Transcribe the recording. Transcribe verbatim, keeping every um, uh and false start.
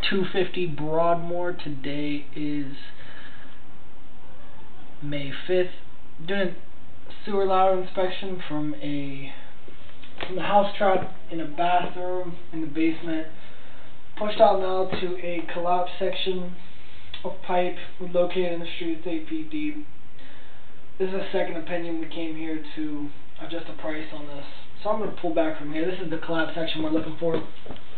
two fifty Broadmoor. Today is May fifth. Doing a sewer ladder inspection from a from the house trap in a bathroom in the basement. Pushed out now to a collapsed section of pipe located in the street. It's eight feet deep. This is a second opinion. We came here to adjust the price on this. So I'm going to pull back from here. This is the collapsed section we're looking for.